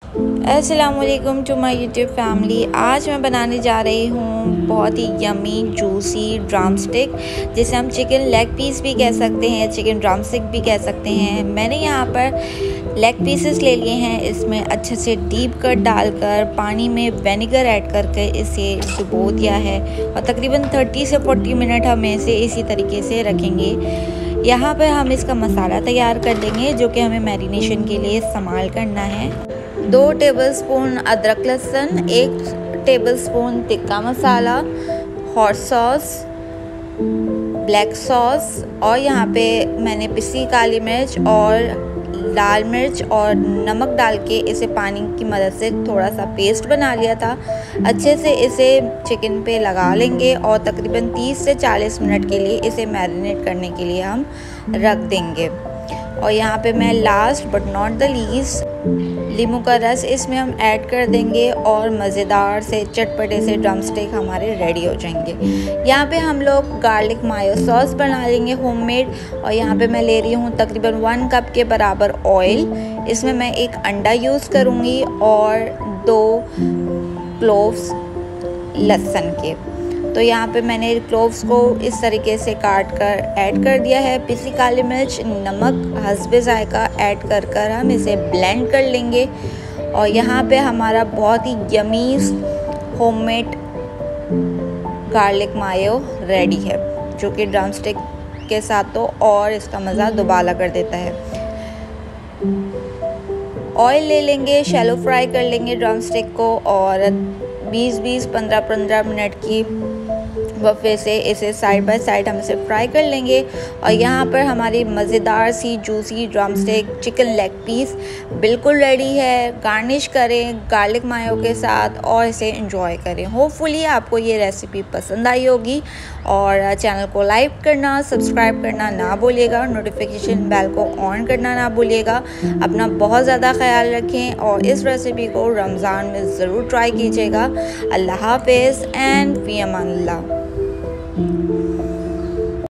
अस्सलामुअलैकुम to my YouTube family. आज मैं बनाने जा रही हूँ बहुत ही यमी जूसी ड्रम स्टिक, जिसे हम चिकन लेग पीस भी कह सकते हैं, चिकन ड्रम स्टिक भी कह सकते हैं। मैंने यहाँ पर लेग पीसेस ले लिए हैं। इसमें अच्छे से डीप कट डालकर पानी में विनेगर ऐड करके इसे डुबो दिया है और तकरीबन 30 से 40 मिनट हम इसे इसी तरीके से रखेंगे। यहाँ पर हम इसका मसाला तैयार कर लेंगे जो कि हमें मैरिनेशन के लिए इस्तेमाल करना है। 2 टेबलस्पून अदरक लहसुन, 1 tablespoon tikka masala, hot sauce, black sauce और यहाँ पे मैंने पिसी काली मिर्च और लाल मिर्च और नमक डाल के इसे पानी की मदद से थोड़ा सा पेस्ट बना लिया था। अच्छे से इसे चिकन पे लगा लेंगे और तकरीबन 30 से 40 मिनट के लिए इसे मैरिनेट करने के लिए हम रख देंगे। और यहाँ पे मैं last but not the least नींबू का रस इसमें हम ऐड कर देंगे और मज़ेदार से चटपटे से ड्रम स्टिक हमारे रेडी हो जाएंगे। यहाँ पे हम लोग गार्लिक मायो सॉस बना लेंगे होममेड। और यहाँ पे मैं ले रही हूँ तकरीबन 1 कप के बराबर ऑयल। इसमें मैं 1 अंडा यूज़ करूँगी और 2 क्लोव्स लहसुन के। तो यहाँ पे मैंने क्लोव्स को इस तरीके से काट कर ऐड कर दिया है। पिसी काली मिर्च, नमक हस्बे जायका ऐड कर हम इसे ब्लेंड कर लेंगे। और यहाँ पे हमारा बहुत ही yummy homemade garlic mayo ready है, जो कि ड्रम स्टिक के साथ तो और इसका मज़ा दुबाला कर देता है। ऑयल ले लेंगे, शैलो फ्राई कर लेंगे ड्रम स्टिक को और 20-20, 15-15 मिनट की वफ़े से इसे साइड बाय साइड हम इसे फ्राई कर लेंगे। और यहाँ पर हमारी मज़ेदार सी juicy drumstick chicken leg piece बिल्कुल रेडी है। गार्निश करें गार्लिक मायो के साथ और इसे एंजॉय करें। होपफुली आपको ये रेसिपी पसंद आई होगी और चैनल को लाइक करना, सब्सक्राइब करना ना भूलिएगा, नोटिफिकेशन बेल को ऑन करना ना भूलिएगा। अपना बहुत ज़्यादा ख्याल रखें और इस रेसिपी को रमज़ान में ज़रूर ट्राई कीजिएगा। अल्लाह हाफ़िज़ एंड फ़ी अमान अल्लाह।